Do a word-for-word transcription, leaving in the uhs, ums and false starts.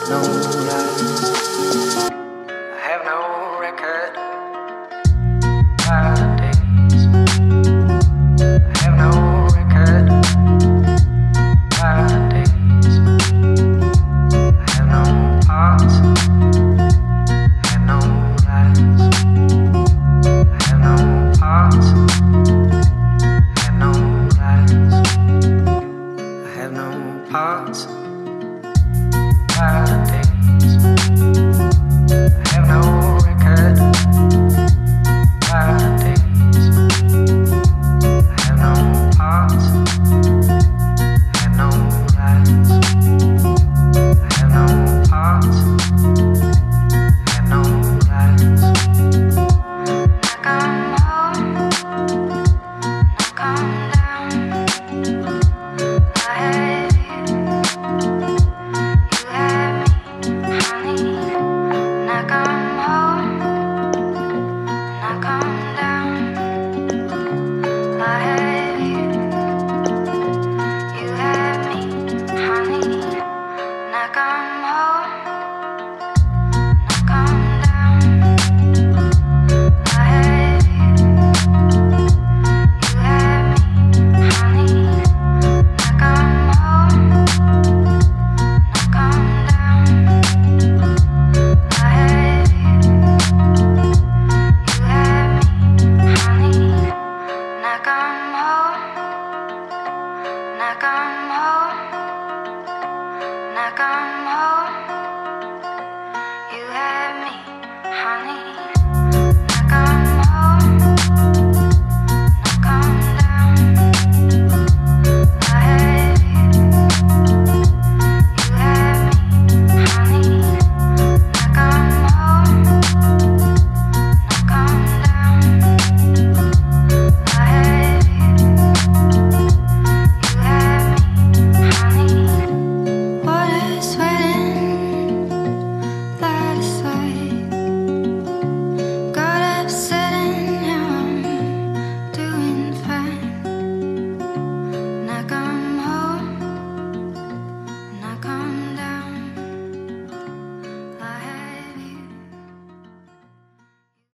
no lies. I have no record of days. I have no record of days. I have no parts. I have no lies. I have no parts. I have no lies. I have no parts. Of days. I have no record of days. I have no parts. I have no lies. I have no parts. I have no lies. Knock on home, knock on down. I have you. Knock on home, knock on home.